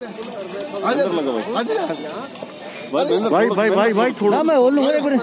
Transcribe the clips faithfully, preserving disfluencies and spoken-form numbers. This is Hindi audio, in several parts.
भाई भाई भाई भाई थोड़ा मैं बोल लूँगा।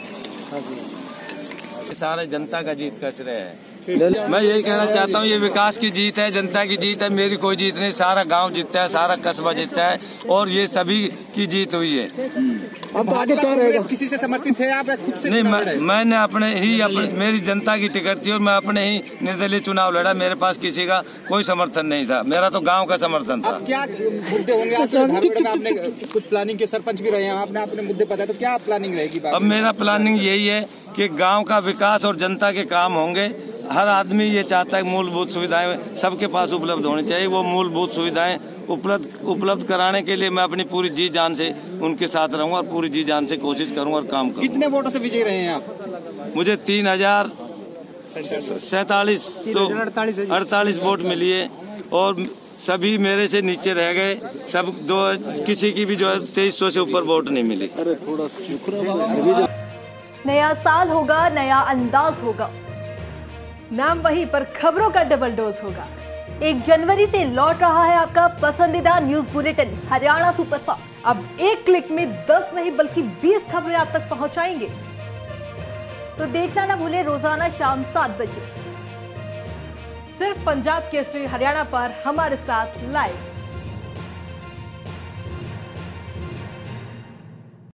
सारे जनता का जीत का श्रेय है। मैं यही कहना चाहता हूँ, ये विकास की जीत है, जनता की जीत है, मेरी कोई जीत नहीं। सारा गांव जीतता है, सारा कस्बा जीतता है और ये सभी की जीत हुई है। अब आगे क्या रहेगा? किसी से समर्थित थे आप? खुद से नहीं, मैं, मैंने अपने ही अपने मेरी जनता की टिकट थी और मैं अपने ही निर्दलीय चुनाव लड़ा। मेरे पास किसी का कोई समर्थन नहीं था, मेरा तो गाँव का समर्थन था। अब क्या मुद्दे होंगे आपने? आपने कुछ प्लानिंग के सरपंच भी रहे हैं, आपने अपने मुद्दे पता, तो क्या प्लानिंग रहेगी? अब मेरा प्लानिंग यही है कि गांव का विकास और जनता के काम होंगे। हर आदमी ये चाहता है मूलभूत सुविधाएं सबके पास उपलब्ध होनी चाहिए। वो मूलभूत सुविधाएं उपलब्ध उपलब्ध कराने के लिए मैं अपनी पूरी जी जान से उनके साथ रहूंगा और पूरी जी जान से कोशिश करूंगा और काम करूंगा। कितने वोटों से विजयी रहे हैं आप? मुझे तीन हजार सैतालीस सौ अड़तालीस वोट मिली है और सभी मेरे से नीचे रह गए। सब दो किसी की भी जो है तेईस सौ से ऊपर वोट नहीं मिली। नया साल होगा, नया अंदाज होगा, नाम वही पर खबरों का डबल डोज होगा। एक जनवरी से लौट रहा है आपका पसंदीदा न्यूज बुलेटिन हरियाणा सुपरफास्ट। अब एक क्लिक में दस नहीं बल्कि बीस खबरें आप तक पहुंचाएंगे, तो देखना ना भूले रोजाना शाम सात बजे सिर्फ पंजाब केसरी हरियाणा पर हमारे साथ लाइव।